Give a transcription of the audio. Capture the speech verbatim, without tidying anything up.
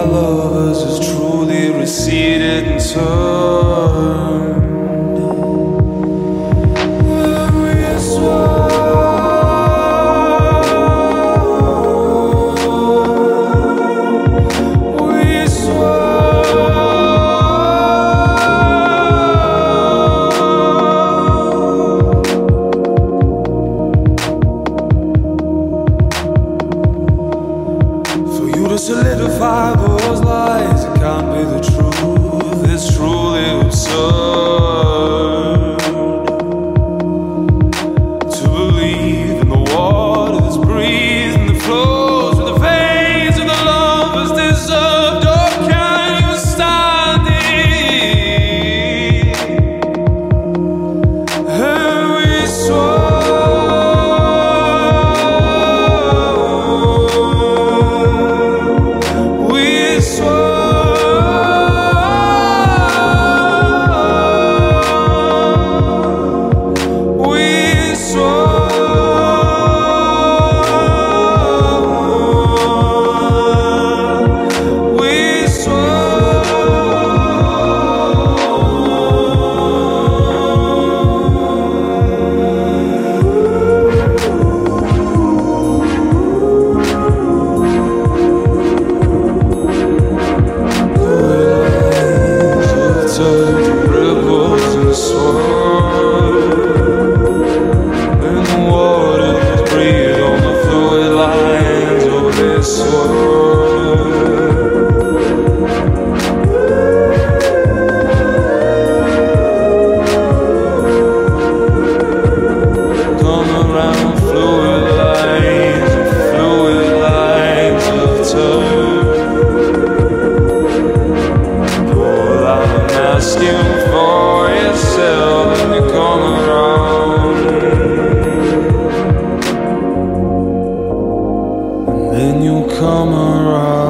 lovers has truly receded and turned. We swore to solidify those lies. It can't be the truth, it's truly absurd to believe in the water that's breathed and that flows with the veins of the lovers deserved. Oh, can you stand it? And we swore ripples and swirl, and the water that breathe on the fluid lines of this world. Come around, fluid lines, fluid lines of turn. Asking for yourself and you come around, and then you come around.